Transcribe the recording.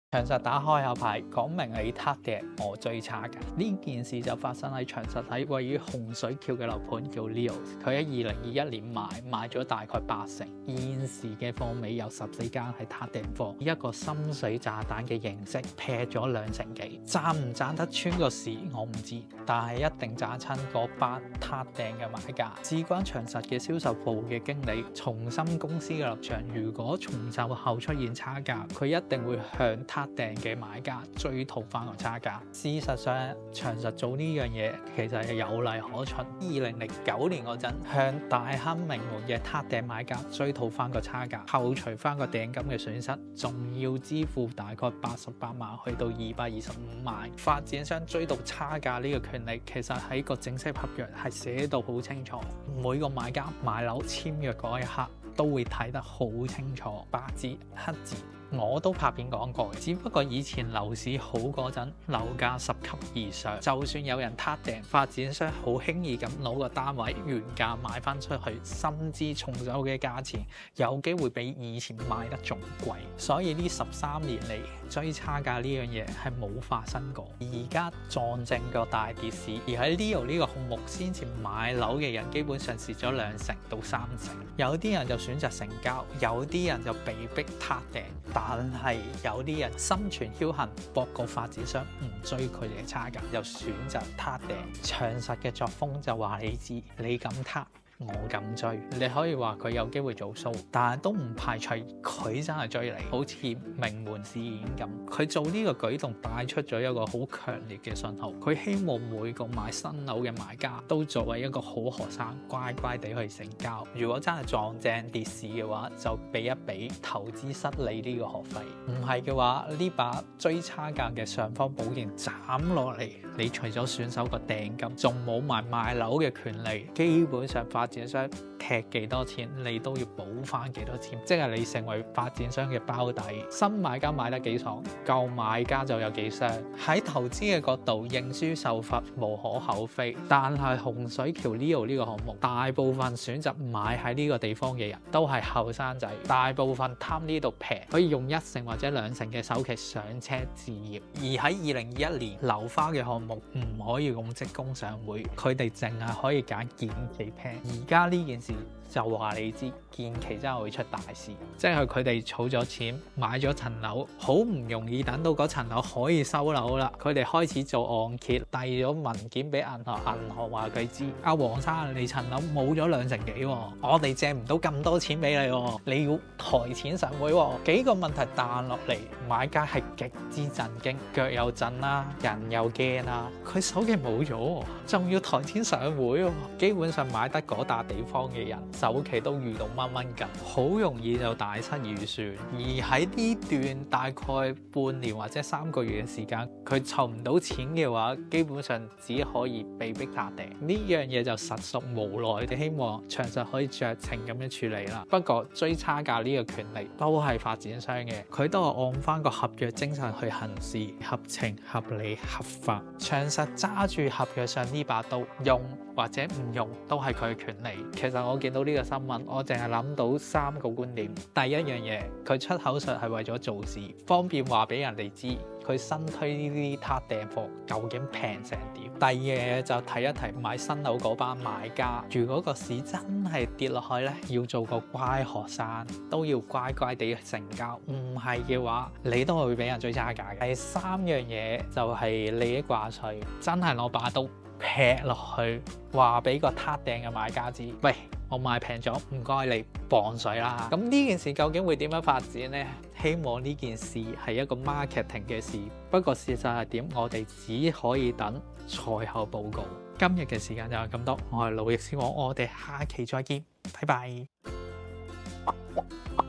長實打開下牌，講明你撻訂，我最差㗎。呢件事就發生喺長實喺位於洪水橋嘅樓盤叫 Leo， 佢喺2021年賣咗大概80%，現時嘅貨尾有14間係撻訂貨，一個深水炸彈嘅形式劈咗2成幾，賺唔賺得穿個市我唔知，但係一定炸親嗰班撻訂嘅買家。事關長實嘅銷售部嘅經理，重申公司嘅立場，如果重售後出現差價，佢一定會向撻訂嘅買家追討翻個差價。事實上，長實做呢樣嘢其實係有例可循。2009年嗰陣，向大坑名門嘅撻訂買家追討翻個差價，扣除翻個訂金嘅損失，仲要支付大概88萬去到225萬。發展商追討差價呢個權利，其實喺個正式合約係寫到好清楚，每個買家買樓簽約嗰一刻都會睇得好清楚，白紙黑字。我都拍片講過，只不過以前樓市好嗰陣，樓價10級以上，就算有人撻訂，發展商好輕易咁攞個單位原價賣翻出去，甚至重手嘅價錢有機會比以前賣得仲貴。所以呢13年嚟追差價呢樣嘢係冇發生過。而家撞正個大跌市，而喺 Leo 呢個項目先前買樓嘅人基本上蝕咗2成到3成，有啲人就選擇成交，有啲人就被逼撻訂。但係有啲人心存僥倖，博個發展商唔追佢哋嘅差價，又選擇撻訂。長實嘅作風就話你知，你咁撻，我咁追，你可以話佢有機會做數，但係都唔排除佢真係追你，好似名門事件咁。佢做呢個舉動帶出咗一個好強烈嘅信號，佢希望每個買新樓嘅買家都作為一個好學生，乖乖地去成交。如果真係撞正跌市嘅話，就俾一俾投資失利呢個學費。唔係嘅話，呢把追差價嘅尚方寶劍斬落嚟，你除咗損手個訂金，仲冇埋賣樓嘅權利，基本上發展商踢幾多錢，你都要補翻幾多錢，即係你成為發展商嘅包底。新買家買得幾爽，舊買家就有幾傷。喺投資嘅角度，認輸受罰無可厚非，但係洪水橋 Leo 呢個項目，大部分選擇買喺呢個地方嘅人都係後生仔，大部分貪呢度平，可以用1成或者2成嘅首期上車置業。而喺2021年樓花嘅項目唔可以用職工上會，佢哋淨係可以揀建期平。而家呢件事就話你知，建期真係會出大事，即係佢哋儲咗錢買咗層樓，好唔容易等到嗰層樓可以收樓啦，佢哋開始做按揭，遞咗文件俾銀行，銀行話佢知，阿黃生你層樓冇咗2成幾喎，我哋借唔到咁多錢俾你喎，你要抬錢上會喎。幾個問題彈落嚟，買家係極之震驚，腳又震啦，人又驚啦，佢首期冇咗，仲要抬錢上會喎。基本上買得嗰笪地方嘅人，首期都遇到蚊蚊緊，好容易就大失預算。而喺呢段大概半年或者3個月嘅時間，佢籌唔到錢嘅話，基本上只可以被逼撻訂。呢樣嘢就實屬無奈，你希望長實可以酌情咁樣處理啦。不過追差價呢個權利都係發展商嘅，佢都係按翻個合約精神去行事，合情合理合法。長實揸住合約上呢把刀，用或者唔用都係佢嘅權利。其實我見到呢個新聞，我淨係諗到3個觀點。第一樣嘢，佢出口術係為咗做事，方便話俾人哋知佢新推呢啲撻訂貨究竟平成點。第二嘢就提一提買新樓嗰班買家，如果個市真係跌落去呢，要做個乖學生，都要乖乖地成交。唔係嘅話，你都係會俾人追差價嘅。第3樣嘢就係利益掛帥，真係攞把刀劈落去，話俾個撻訂嘅買家知，喂，我賣平咗，唔該你磅水啦。咁呢件事究竟會點樣發展呢？希望呢件事係一個 marketing 嘅事，不過事實係點，我哋只可以等賽後報告。今日嘅時間就係咁多，我係路易斯王，我哋下期再見，拜拜。